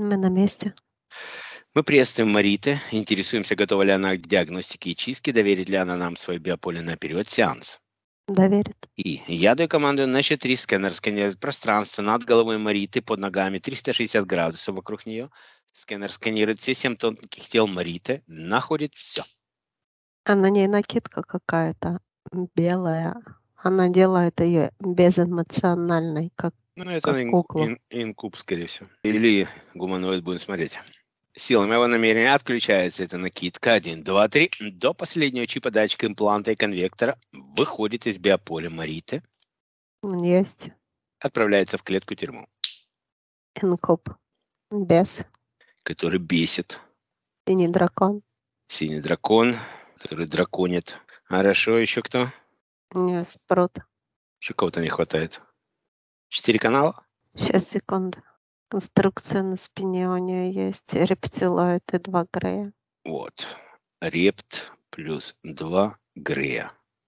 Мы на месте. Мы приветствуем Марите, интересуемся, готова ли она к диагностике и чистке, доверит ли она нам свое биополе на период сеанса. Доверит. И я даю команду на счет 3. Сканер сканирует пространство над головой Мариты, под ногами 360 градусов вокруг нее. Сканер сканирует все 7 тонких тел Мариты, находит все. А на ней накидка какая-то белая. Она делает ее безэмоциональной, как Это куклу. инкуб, скорее всего. Или гуманоид, будем смотреть. Силами его намерения отключается эта накидка. 1, 2, 3. До последнего чипа датчика импланта и конвектора выходит из биополя Мариты, Есть отправляется в клетку тюрьму, инкуб. Бес. который бесит. Синий дракон. Синий дракон, который драконит. Хорошо, еще кто? Не, спрут. Еще кого-то не хватает. 4 канала? Сейчас, секунду. Конструкция на спине у нее есть. Рептилоид и 2 грея. Вот. Репт плюс 2 Грея.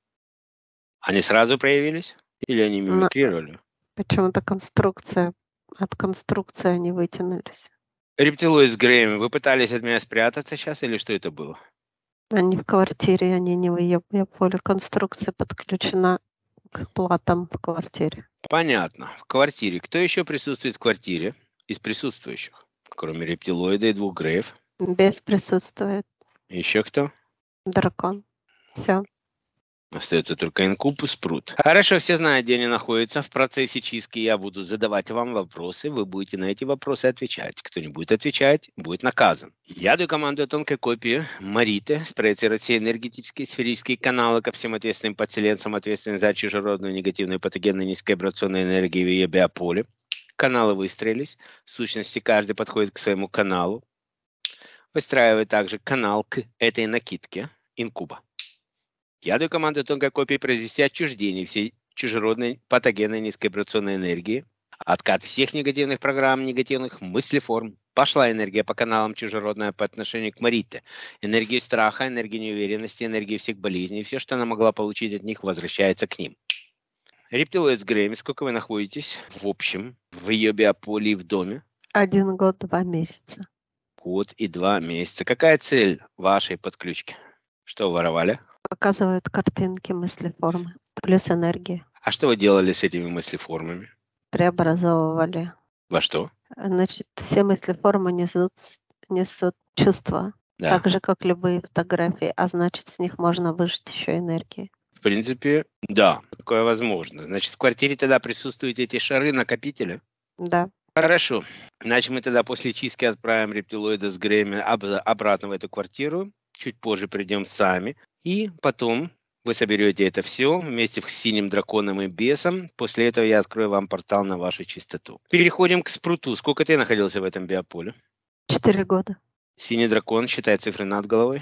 Они сразу проявились? Или они мимикрировали? Почему-то конструкция. От конструкции они вытянулись. Рептилоид с Греем, вы пытались от меня спрятаться сейчас или что это было? Они в квартире, они не в ее поле. Конструкция подключена к платам в квартире. Понятно. В квартире. Кто еще присутствует в квартире из присутствующих? Кроме рептилоида и 2 Греев. Без присутствует Еще кто? дракон. Все. Остается только инкуб и спрут. Хорошо, все знают, где они находятся. В процессе чистки я буду задавать вам вопросы. Вы будете на эти вопросы отвечать. Кто не будет отвечать, будет наказан. Я даю команду тонкой копии Мариты спроецировать все энергетические сферические каналы ко всем ответственным подселенцам, ответственным за чужеродную негативную патогенную низковибрационную энергию в ее биополе. Каналы выстроились. В сущности, каждый подходит к своему каналу. Выстраивает также канал к этой накидке инкуба. Я даю команду тонкой копии произвести отчуждение всей чужеродной патогенной низковибрационной энергии, откат всех негативных программ, негативных мыслеформ. Пошла энергия по каналам чужеродная по отношению к Марите. Энергия страха, энергия неуверенности, энергия всех болезней. Все, что она могла получить от них, возвращается к ним. Рептилоид с Грейми, сколько вы находитесь в общем в ее биополе и в доме? 1 год, 2 месяца. Год и 2 месяца. Какая цель вашей подключки? Что воровали? Показывают картинки, мыслеформы. Плюс энергии. А что вы делали с этими мыслеформами? Преобразовывали. Во что? Значит, все мыслеформы несут чувства. Да. Так же, как любые фотографии. А значит, с них можно выжать еще энергии. В принципе, да, такое возможно. Значит, в квартире тогда присутствуют эти шары-накопители? Да. Хорошо. Значит, мы тогда после чистки отправим рептилоида с Грэмми обратно в эту квартиру. Чуть позже придем сами. И потом вы соберете это все вместе с синим драконом и бесом. После этого я открою вам портал на вашу чистоту. Переходим к спруту. Сколько ты находился в этом биополе? 4 года. Синий дракон, считай цифры над головой.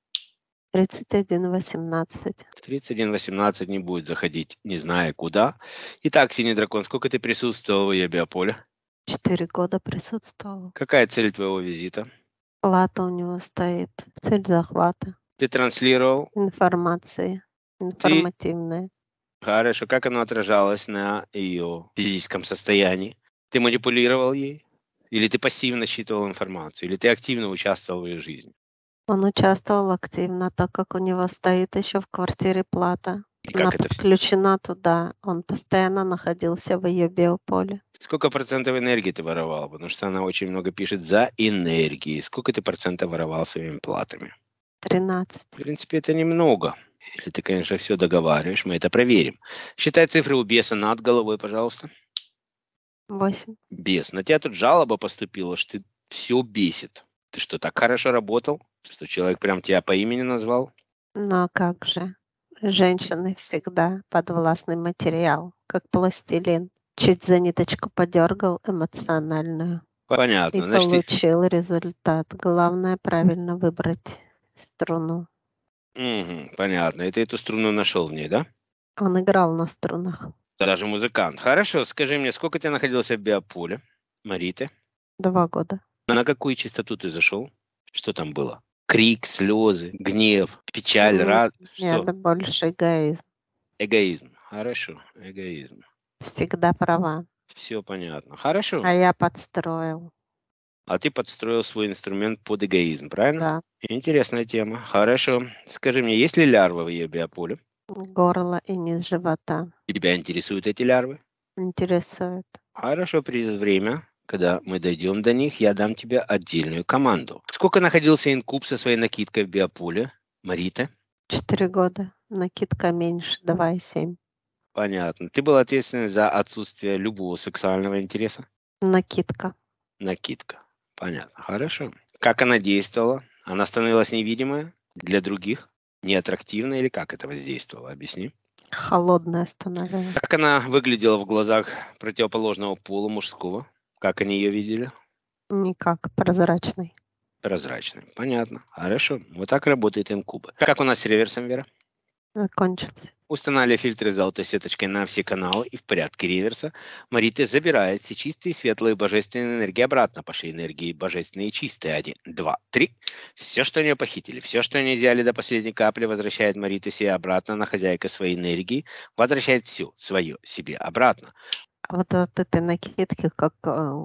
31-18. 31-18 не будет заходить, не зная куда. Итак, синий дракон, сколько ты присутствовал в ее биополе? 4 года присутствовал. Какая цель твоего визита? Плата у него стоит. Цель захвата. Ты транслировал? Информации. Информативная. Хорошо. Как оно отражалось на ее физическом состоянии? Ты манипулировал ей? Или ты пассивно считывал информацию? Или ты активно участвовал в ее жизни? Он участвовал активно, так как у него стоит еще в квартире плата. И Она как это подключена туда. Он постоянно находился в ее биополе. Сколько процентов энергии ты воровал? Потому что она очень много пишет за энергией. Сколько ты процентов воровал своими платами? 13. В принципе, это немного. Если ты, конечно, все договариваешь, мы это проверим. Считай цифры у беса над головой, пожалуйста. 8. Бес, на тебя тут жалоба поступила, что ты все бесит. Ты что, так хорошо работал, что человек прям тебя по имени назвал? Но как же? Женщины всегда подвластный материал, как пластилин. Чуть за ниточку подергал эмоциональную. Понятно. И Значит, получил результат. Главное правильно выбрать струну. понятно. И ты эту струну нашел в ней, да? Он играл на струнах. Даже музыкант. Хорошо, скажи мне, сколько ты находился в биополе, Мариты? 2 года. На какую частоту ты зашел? Что там было? Крик, слезы, гнев, печаль, радость? Что? Нет, больше эгоизм. Эгоизм. Хорошо, эгоизм. Всегда права. Все понятно. Хорошо. А я подстроил. А ты подстроил свой инструмент под эгоизм, правильно? Да, Интересная тема. Хорошо. Скажи мне, есть ли лярвы в ее биополе? горло и низ живота. Тебя интересуют эти лярвы? Интересует. Хорошо, придет время, когда мы дойдем до них, я дам тебе отдельную команду. Сколько находился инкуб со своей накидкой в биополе, Марита? 4 года. Накидка меньше, 2,7. Понятно. Ты был ответственен за отсутствие любого сексуального интереса? Накидка. Накидка. Понятно. Хорошо. Как она действовала? Она становилась невидимая для других? Неаттрактивной или как это воздействовало? Объясни. Холодная становилась. Как она выглядела в глазах противоположного пола мужского? Как они ее видели? Никак. Прозрачный. Прозрачной. Понятно. Хорошо. Вот так работает инкуба. Как у нас с реверсом, Вера? Закончился. Устанавливая фильтры с золотой сеточкой на все каналы и в порядке реверса, Марита забирает все чистые, светлые, божественные энергии обратно. Пошли энергии божественные и чистые. 1, 2, 3. Все, что они похитили, все, что они взяли до последней капли, возвращает Марита себе обратно. Она хозяйка своей энергии, возвращает все свое себе обратно. А вот от этой накидки как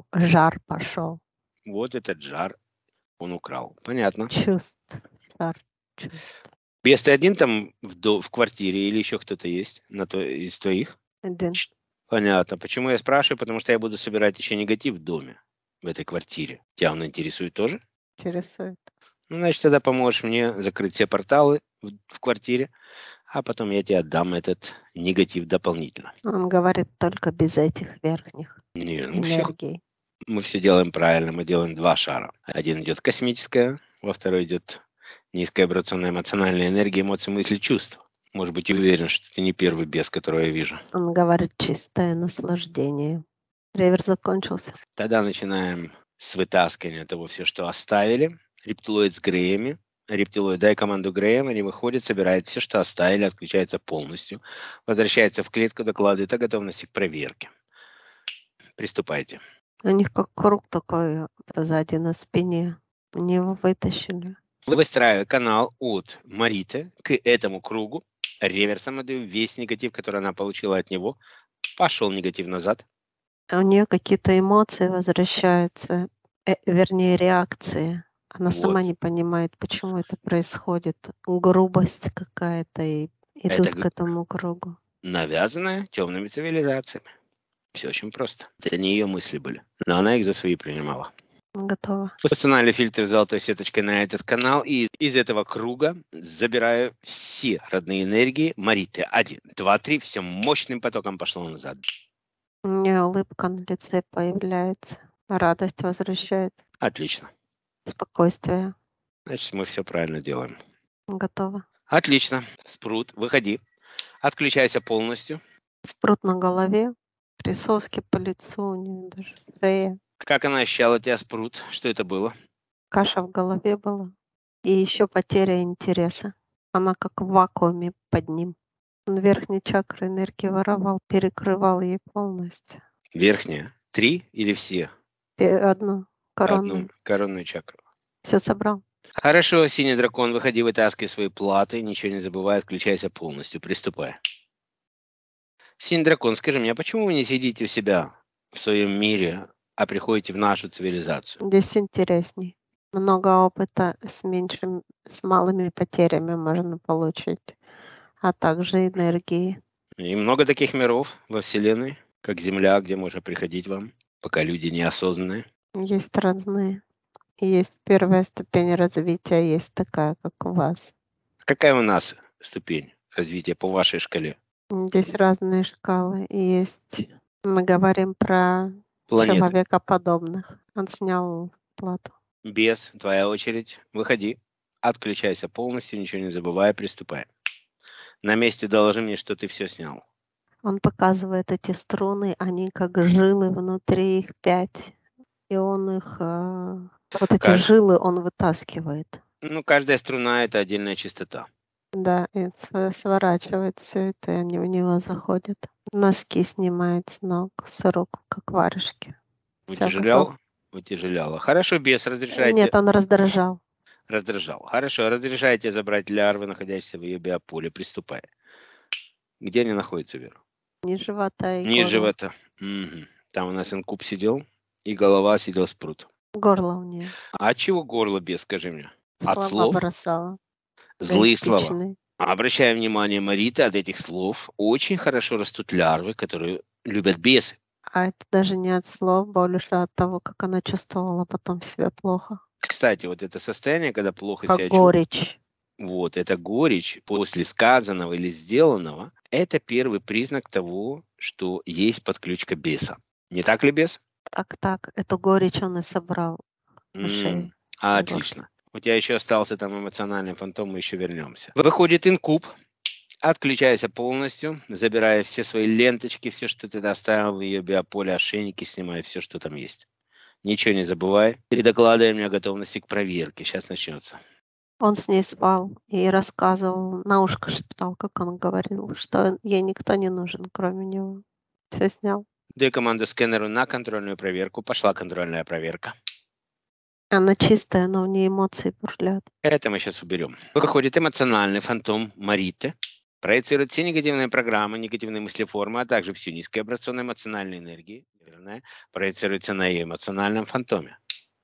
жар пошел. Вот этот жар он украл. Понятно. Чувств. Жар чувств. Бес, ты один там в квартире или еще кто-то есть из твоих? Один. Понятно. Почему я спрашиваю? Потому что я буду собирать еще негатив в доме, в этой квартире. Тебя он интересует тоже? Интересует. Ну, значит, тогда поможешь мне закрыть все порталы в квартире, а потом я тебе отдам этот негатив дополнительно. Он говорит только без этих верхних Не, энергий. мы все делаем правильно. Мы делаем 2 шара. Один идет космическая, во второй идет низкая вибрационная эмоциональная энергия, эмоции, мысли, чувства. Может быть, и уверен, что ты не первый бес, которого я вижу. Он говорит чистое наслаждение. Реверс закончился. Тогда начинаем с вытаскивания того все, что оставили. Рептилоид с Греями. Рептилоид, дай команду Греям, они выходят, собирают все, что оставили, отключается полностью, возвращается в клетку, докладывает о готовности к проверке. Приступайте. У них как круг такой сзади на спине. Они его вытащили. Выстраиваю канал от Мариты к этому кругу. Реверсом отдаю весь негатив, который она получила от него. Пошел негатив назад. А у нее какие-то эмоции возвращаются, вернее реакции. Она сама Вот. не понимает, почему это происходит. Грубость какая-то и идут Это к этому кругу. навязанное темными цивилизациями. Все очень просто. Это не ее мысли были, но она их за свои принимала. Готово. Устанавливаю фильтр с золотой сеточкой на этот канал и из этого круга забираю все родные энергии Мариты. 1, 2, 3. Все мощным потоком пошло назад. У нее улыбка на лице появляется. Радость возвращается. Отлично. Спокойствие. Значит, мы все правильно делаем. Готово. Отлично. Спрут, выходи. Отключайся полностью. Спрут на голове. Присоски по лицу у нее даже. Шея. Как она ощущала тебя, Спрут? Что это было? Каша в голове была. И еще потеря интереса. Она как в вакууме под ним. Он верхней чакры энергии воровал, перекрывал ей полностью. Верхняя? 3 или все? Одну коронную. Одну коронную чакру. Все собрал. Хорошо, синий дракон, выходи, вытаскивай свои платы, ничего не забывай, отключайся полностью, приступай. Синий дракон, скажи мне, а почему вы не сидите у себя в своем мире, а приходите в нашу цивилизацию? Здесь интересней. Много опыта с малыми потерями можно получить, а также энергии. И много таких миров во Вселенной, как Земля, где можно приходить вам, пока люди неосознанные. Есть разные. Есть первая ступень развития, есть такая, как у вас. Какая у нас ступень развития по вашей шкале? Здесь разные шкалы. И есть, мы говорим про Планеты. человекоподобных. Он снял плату. Без, твоя очередь, выходи, отключайся полностью, ничего не забывай, приступай. На месте доложи мне, что ты все снял. Он показывает эти струны, они как жилы, внутри их 5. И он их, вот эти жилы он вытаскивает. Ну, каждая струна – это отдельная частота. Да, и сворачивает все это, и они в него заходят. Носки снимает с ног, с рук, как варежки. Утяжеляла. Хорошо, бес, разрешайте. Нет, он раздражал. Раздражал. Хорошо, разрешайте забрать лярвы, находящиеся в ее биополе. Приступай. Где они находятся, Вера? Низ живота и Низ горла. живота. Угу. Там у нас инкуб сидел, и голова сидел Спрут. Горло у нее. А от чего горло без, скажи мне? От Слова слов? бросала. Злые слова. Эгоистичные. Обращаем внимание, Марита, от этих слов очень хорошо растут лярвы, которые любят бесы. А это даже не от слов, больше от того, как она чувствовала потом себя плохо. Кстати, вот это состояние, когда плохо Как себя чувствуешь, горечь. вот эта горечь после сказанного или сделанного, это первый признак того, что есть подключка беса. Не так ли, бес? Так, эту горечь он и собрал на шее. на горле. Отлично. У тебя еще остался там эмоциональный фантом, мы еще вернемся. Выходит инкуб, отключайся полностью, забирая все свои ленточки, все, что ты доставил в ее биополе, ошейники, снимай все, что там есть. Ничего не забывай. И докладывай мне о готовности к проверке. Сейчас начнется. Он с ней спал и рассказывал, на ушко шептал, как он говорил, что ей никто не нужен, кроме него. Все снял. Дай команду скэнеру на контрольную проверку. Пошла контрольная проверка. Она чистая, но в ней эмоции бурлят. Это мы сейчас уберем. Выходит эмоциональный фантом Мариты. Проецирует все негативные программы, негативные мыслеформы, а также всю низкоабрационную эмоциональную энергию. Верно? Проецируется на ее эмоциональном фантоме.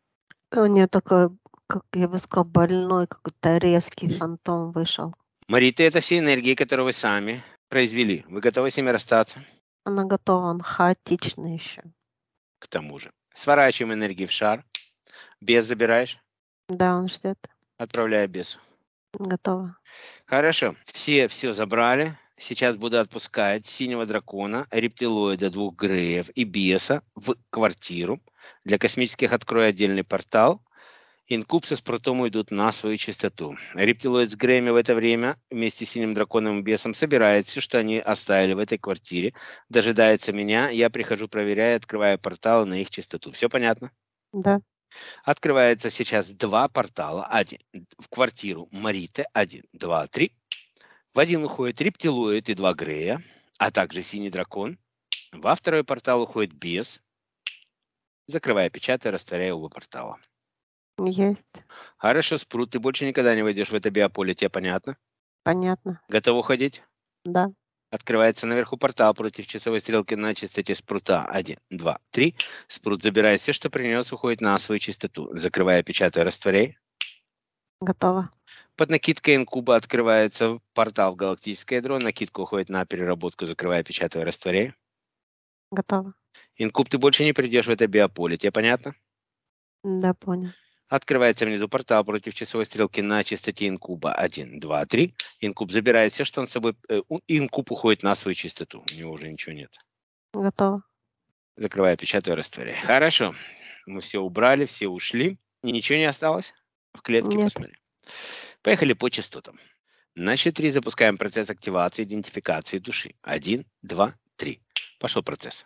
У нее такой, как я бы сказал, больной какой-то резкий фантом вышел. Марита, это все энергии, которые вы сами произвели. Вы готовы с ними расстаться? Она готова, он хаотичный еще. К тому же. Сворачиваем энергии в шар. Бес забираешь, Да, он ждет. отправляя бесу. Готова. Хорошо. Все забрали. Сейчас буду отпускать синего дракона, рептилоида, 2 греев и беса в квартиру. Для космических открою отдельный портал. Инкуб со спрутом уйдут на свою частоту. Рептилоид с греями в это время вместе с синим драконом и бесом собирает все, что они оставили в этой квартире. Дожидается меня. Я прихожу, проверяю, открываю порталы на их частоту. Все понятно? Да. Открывается сейчас 2 портала. Один в квартиру Мариты. 1, 2, 3. В один уходит рептилоид и 2 грея, а также синий дракон. Во второй портал уходит бес. Закрывая, печатая, растворяя оба портала. Есть. Хорошо, спрут, ты больше никогда не войдешь в это биополе, тебе понятно? Понятно. Готов уходить? Да. Открывается наверху портал против часовой стрелки на частоте спрута. 1, 2, 3. Спрут забирает все, что принес, уходит на свою частоту. Закрывая, печатая, растворяй. Готова. Под накидкой инкуба открывается портал в галактическое ядро. Накидка уходит на переработку, закрывая, печатая, растворяй. Готова. Инкуб, ты больше не придешь в это биополе, тебе понятно? Да, понял. Открывается внизу портал против часовой стрелки на частоте инкуба. 1, 2, 3. Инкуб забирает все, что он с собой... Инкуб уходит на свою частоту. У него уже ничего нет. Готова. Закрывая, печатаю, растворяй. Хорошо. Мы все убрали, все ушли. И ничего не осталось? В клетке Нет. посмотри. Поехали по частотам. На счет 3 запускаем процесс активации идентификации души. 1, 2, 3. Пошел процесс.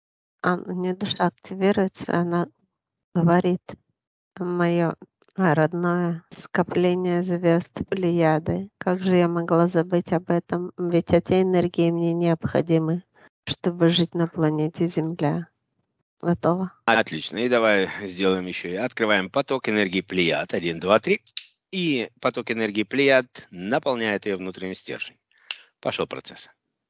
У нее душа активируется, она говорит, мое родное скопление звезд Плеяды. Как же я могла забыть об этом? Ведь эти энергии мне необходимы, чтобы жить на планете Земля. Готово. Отлично. И давай сделаем еще. Открываем поток энергии Плеяд. 1, 2, 3. И поток энергии Плеяд наполняет ее внутренний стержень. Пошел процесс.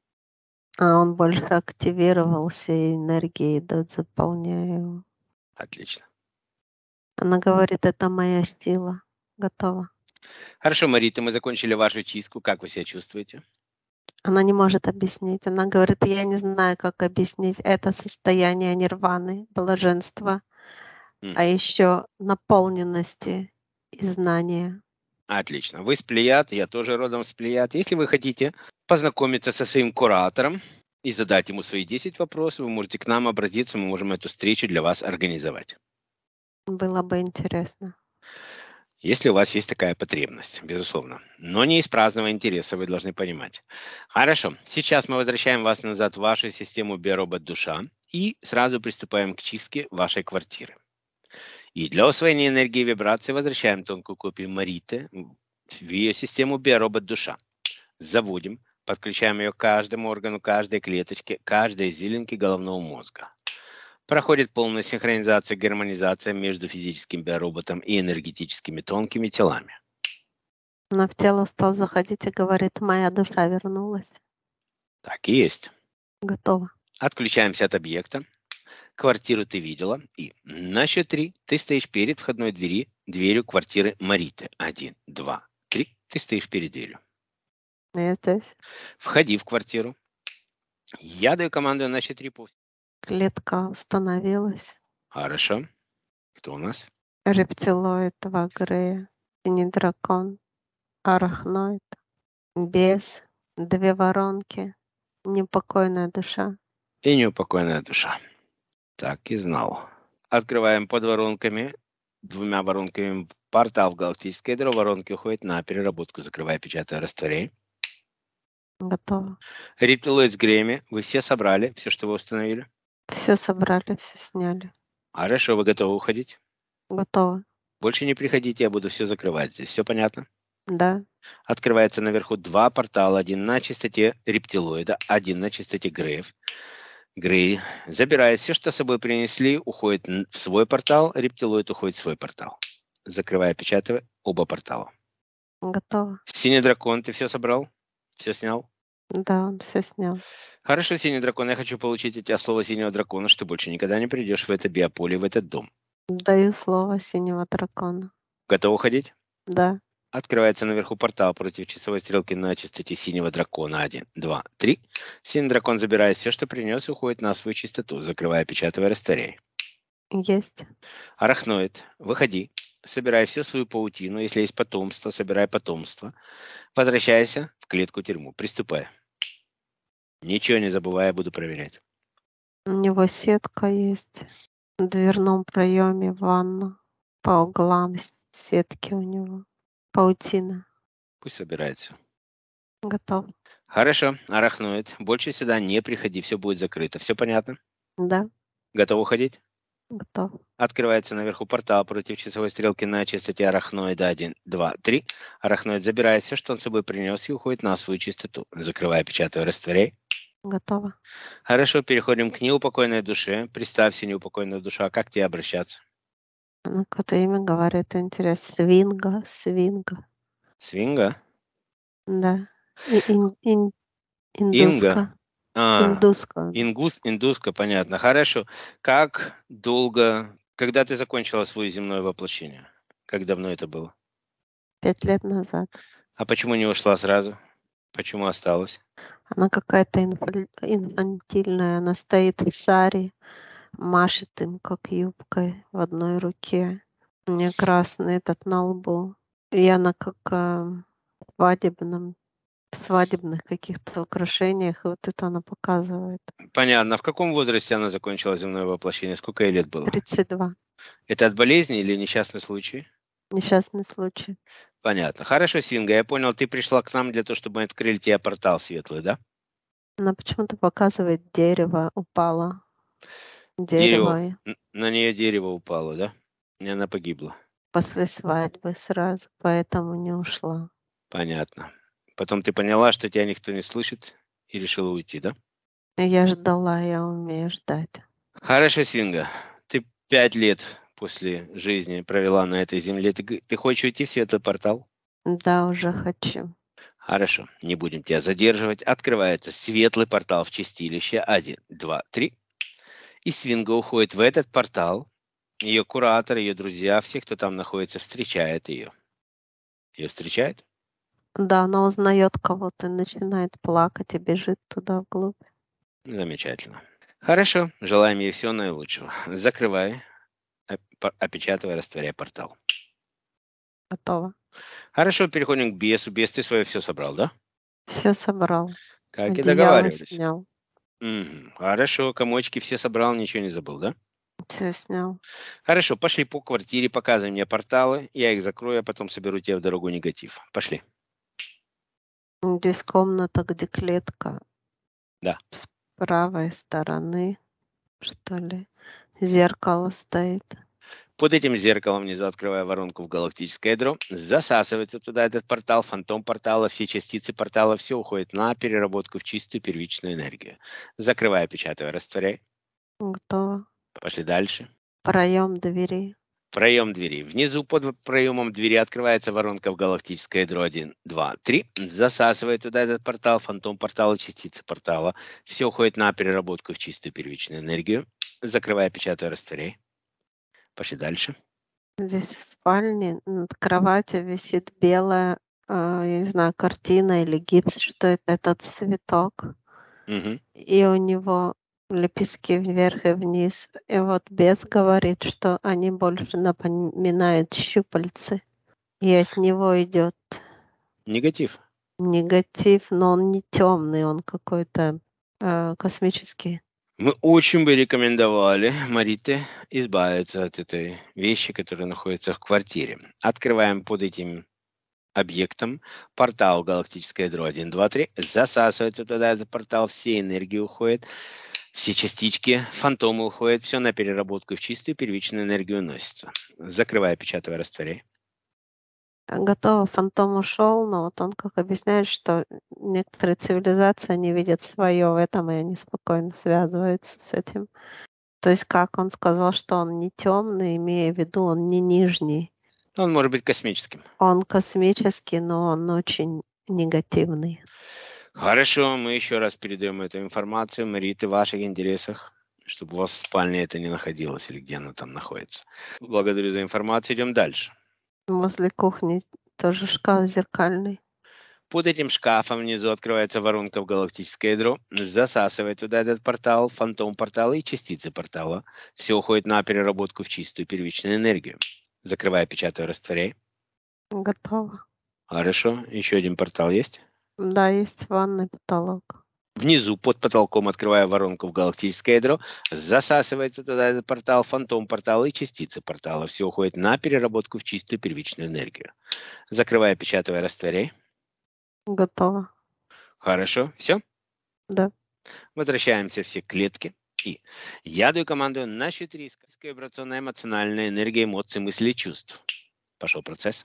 А он больше активировался, и энергии идут, заполняя его. Отлично. Она говорит, это моя сила. Готово. Хорошо, Марита, мы закончили вашу чистку. Как вы себя чувствуете? Она не может объяснить. Она говорит, я не знаю, как объяснить это состояние нирваны, блаженства, а еще наполненности и знания. Отлично. Вы с Плеяд, я тоже родом с Плеяд. Если вы хотите познакомиться со своим куратором и задать ему свои 10 вопросов, вы можете к нам обратиться, мы можем эту встречу для вас организовать. Было бы интересно. Если у вас есть такая потребность, безусловно. Но не из праздного интереса, вы должны понимать. Хорошо, сейчас мы возвращаем вас назад в вашу систему биоробот-душа и сразу приступаем к чистке вашей квартиры. И для усвоения энергии и вибрации возвращаем тонкую копию Мариты в ее систему биоробот-душа. Заводим, подключаем ее к каждому органу, каждой клеточке, каждой извилинке головного мозга. Проходит полная синхронизация, гармонизация между физическим биороботом и энергетическими тонкими телами. Она в тело стал заходить и говорит, моя душа вернулась. Так и есть. Готово. Отключаемся от объекта. квартиру ты видела. И на счет 3 ты стоишь перед входной дверью квартиры Мариты. 1, 2, 3. Ты стоишь перед дверью. Я здесь. Входи в квартиру. Я даю команду на счет 3. Клетка установилась. Хорошо. Кто у нас? Рептилоид, Вагрея, синий дракон, арахноид, бес, 2 воронки, непокойная душа. И неупокоенная душа. Так и знал. Открываем под воронками, 2 воронками портал в галактическое ядро. Воронки уходят на переработку. Закрывая, печатая, растворяй. Готово. Рептилоид с Грэмми. Вы все собрали, все, что вы установили? Все собрали, все сняли. Хорошо, вы готовы уходить? Готово. Больше не приходите, я буду все закрывать здесь. Все понятно? Да. Открывается наверху 2 портала. Один на частоте рептилоида, один на частоте Грей. Забирает все, что с собой принесли, уходит в свой портал. Рептилоид уходит в свой портал. Закрывая, печатая оба портала. Готово. Синий дракон, ты все собрал? Все снял? Да, он все снял. Хорошо, синий дракон, я хочу получить от тебя слово синего дракона, что ты больше никогда не придешь в это биополе, в этот дом. Даю слово синего дракона. Готов уходить? Да. Открывается наверху портал против часовой стрелки на частоте синего дракона. 1, 2, 3. Синий дракон забирает все, что принес, и уходит на свою частоту, закрывая, печатая, растворяй. Есть. Арахноид, выходи. Собирай всю свою паутину. Если есть потомство, собирай потомство. Возвращайся в клетку-тюрьму. Приступай. Ничего не забывай, буду проверять. У него сетка есть. В дверном проеме ванна. По углам сетки у него. Паутина. Пусть собирает все. Готов. Хорошо, арахноид. Больше сюда не приходи, все будет закрыто. Все понятно? Да. Готов уходить? Готов. Открывается наверху портал против часовой стрелки на частоте арахноида. 1, 2, 3. Арахноид забирает все, что он с собой принес, и уходит на свою частоту. Закрывая, печатая, растворяй. Готово. Хорошо, переходим к неупокойной душе. Представься, неупокойная душа, как к тебе обращаться? Ну, какое-то имя говорит, интересно. Свинга. Свинга. Свинга? Да. Индуска. Инга? Индуска. Индуска, понятно. Хорошо. Как долго, когда ты закончила свое земное воплощение? Как давно это было? 5 лет назад. А почему не ушла сразу? Почему осталась? Она какая-то инфантильная. Она стоит в саре, машет им, как юбкой в одной руке. У нее красный этот на лбу. И она как в свадебных каких-то украшениях. И вот это она показывает. Понятно. В каком возрасте она закончила земное воплощение? Сколько ей лет было? 32. Это от болезни или несчастный случай? Несчастный случай. Понятно. Хорошо, Свинга, я понял, ты пришла к нам для того, чтобы мы открыли тебе портал светлый, да? Она почему-то показывает дерево упало. Дерево, Дерево на нее дерево упало, да? И она погибла. после свадьбы сразу, поэтому не ушла. Понятно. Потом ты поняла, что тебя никто не слышит и решила уйти, да? Я ждала, я умею ждать. Хорошо, Свинга. Ты 5 лет после жизни провела на этой земле. Ты хочешь уйти в светлый портал? Да, уже хочу. Хорошо, не будем тебя задерживать. Открывается светлый портал в чистилище. 1, 2, 3. И Свинга уходит в этот портал. Ее куратор, ее друзья, все, кто там находится, встречает ее. Ее встречает? Да, она узнает кого-то и начинает плакать и бежит туда вглубь. Замечательно. Хорошо, желаем ей всего наилучшего. Закрывай, опечатывай, растворяй портал. Готово. Хорошо, переходим к бесу. Бес, ты свое все собрал, да? Все собрал. Как и Одеяло договаривались. снял. Хорошо, комочки все собрал, ничего не забыл, да? Все снял. Хорошо, пошли по квартире, показывай мне порталы. Я их закрою, а потом соберу тебе в дорогу негатив. Пошли. Здесь комната, где клетка. Да. С правой стороны, что ли, зеркало стоит. Под этим зеркалом внизу, открывая воронку в галактическое ядро, засасывается туда этот портал, фантом портала, все частицы портала, все уходит на переработку в чистую первичную энергию. Закрывая, печатая, растворяй. Готово. Пошли дальше. Проем двери. Проем двери. Внизу под проемом двери открывается воронка в галактическое ядро. 1, 2, 3. Засасывает туда этот портал, фантом портала, частицы портала. Все уходит на переработку в чистую первичную энергию. Закрывай, печатай, растворяй. Пошли дальше. Здесь в спальне над кроватью висит белая, я не знаю, картина или гипс, что это, этот цветок. Мгм. И у него лепестки вверх и вниз. И вот бес говорит, что они больше напоминают щупальцы. И от него идет Негатив. негатив, но он не темный, он какой-то космический. Мы очень бы рекомендовали Марите избавиться от этой вещи, которая находится в квартире. Открываем под этим объектом портал галактическое ядро 1, 2, 3. Засасывается туда этот портал, все энергии уходят, все частички, фантомы уходят, все на переработку в чистую первичную энергию уносится. Закрывай, печатай, растворяй. Готово, фантом ушел, но вот он как объясняет, что некоторые цивилизации, они видят свое в этом, и они спокойно связываются с этим. То есть как он сказал, что он не темный, имея в виду, он не нижний. Он может быть космическим. Он космический, но он очень негативный. Хорошо, мы еще раз передаем эту информацию Марите в ваших интересах, чтобы у вас в спальне это не находилось или где оно там находится. Благодарю за информацию, идем дальше. Возле кухни тоже шкаф зеркальный. Под этим шкафом внизу открывается воронка в галактическое ядро, засасывает туда этот портал, фантом портала и частицы портала. Все уходит на переработку в чистую первичную энергию. Закрывай, печатай, растворяй. Готово. Хорошо, еще один портал есть? Да, есть ванный потолок. Внизу, под потолком, открывая воронку в галактическое ядро, засасывается туда этот портал, фантом портала и частицы портала. Все уходит на переработку в чистую первичную энергию. Закрывая, печатая, растворяй. Готово. Хорошо, все. Да. Возвращаемся все к клетке. И я даю команду на счет риска. Вибрационная, эмоциональная энергия, эмоций, мыслей, чувств. Пошел процесс.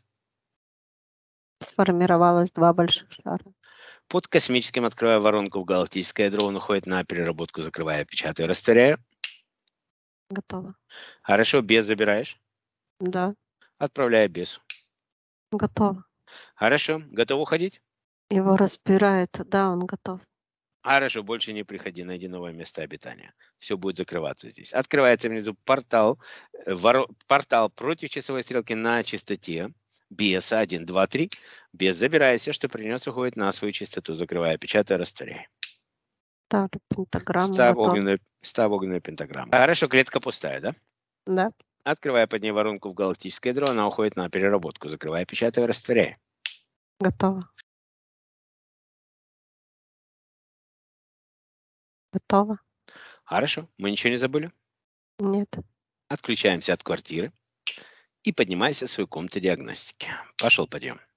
Сформировалось 2 больших шара. Под космическим открывая воронку в галактическое ядро, он уходит на переработку, закрывая, печатаю, растворяю. Готово. Хорошо, без забираешь. Да. Отправляю бесу. Готово. Хорошо, готов уходить? Его разбирает. Да, он готов. Хорошо, больше не приходи, найди новое место обитания. Все будет закрываться здесь. Открывается внизу портал, портал против часовой стрелки на частоте. Беса 1, 2, 3. Бес забирает все, что принес, уходит на свою частоту, закрывая, печатая, растворяй. Ставлю пентаграмму. Готово. Ставь огненную пентаграмму. Хорошо, клетка пустая, да? Да. Открывая под ней воронку в галактическое ядро, она уходит на переработку, закрывая, печатая, растворяй. Готово. Готово. Хорошо, мы ничего не забыли? Нет. Отключаемся от квартиры и поднимайся в свою комнату диагностики. Пошел, подъем.